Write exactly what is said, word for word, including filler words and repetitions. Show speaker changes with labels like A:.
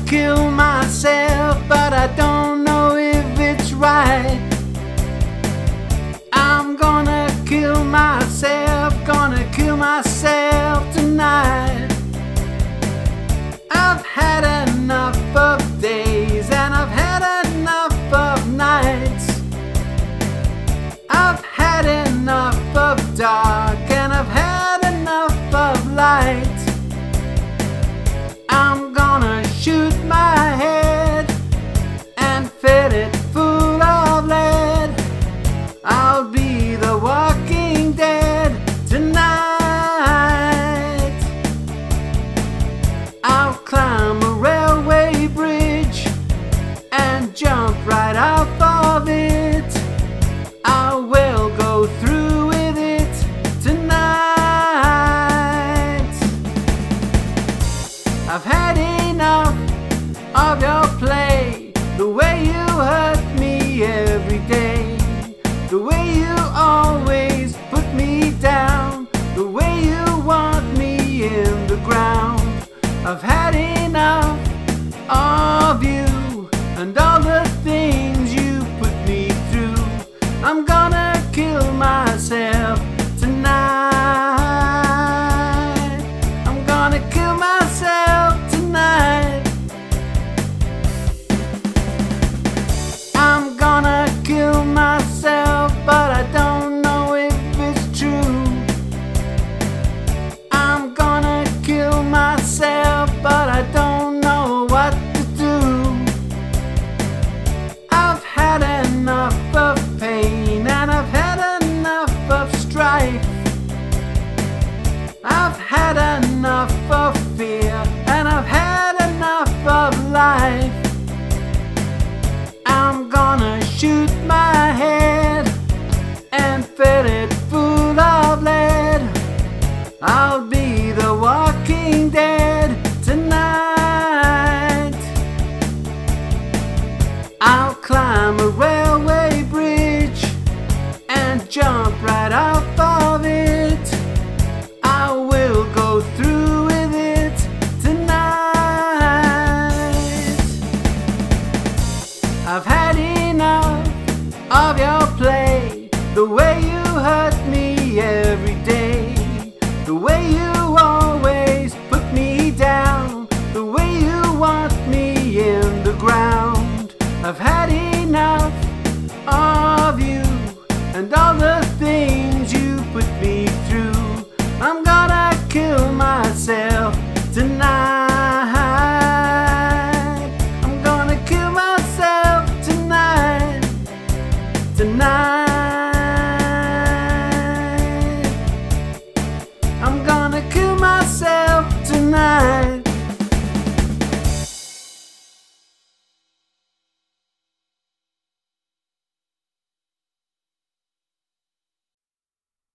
A: kill myself, but I don't know if it's right. I'm gonna kill myself, gonna kill myself tonight. I've had enough of days and I've had enough of nights. I've had enough of dark and I've had enough of light. I'm gonna shoot my head and fill it full of lead. I'll be the walking dead tonight. I'll climb a railway bridge and jump right off of it. I will go through with it tonight. I've had enough of your play, the way you hurt me every day, the way you always put me down, the way you want me in the ground. I've had enough of you and all the things you put me through. I'm gonna kill myself tonight. I'm gonna kill myself